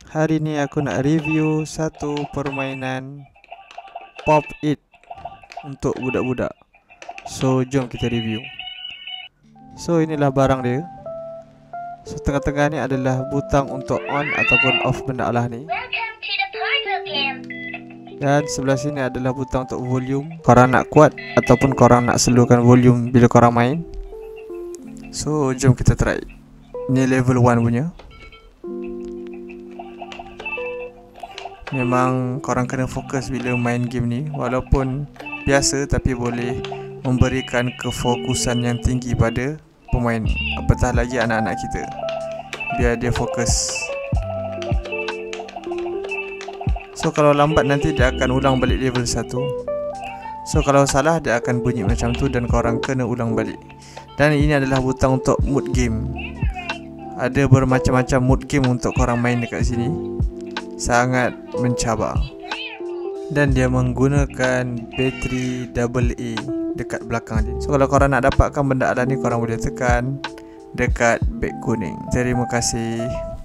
Hari ni aku nak review satu permainan Pop It untuk budak-budak. So jom kita review. So inilah barang dia. So tengah-tengah ni adalah butang untuk on ataupun off benda Allah ni. Dan sebelah sini adalah butang untuk volume. Korang nak kuat ataupun korang nak slowkan volume bila korang main. So jom kita try. Ni level 1 punya. Memang korang kena fokus bila main game ni. Walaupun biasa tapi boleh memberikan kefokusan yang tinggi pada pemain, apatah lagi anak-anak kita, biar dia fokus. So kalau lambat nanti dia akan ulang balik level 1. So kalau salah dia akan bunyi macam tu dan korang kena ulang balik. Dan ini adalah butang untuk mood game. Ada bermacam-macam mood game untuk korang main dekat sini. Sangat mencabar. Dan dia menggunakan bateri AA dekat belakang dia. So kalau korang nak dapatkan benda ala ni, korang boleh tekan dekat beg kuning. Terima kasih.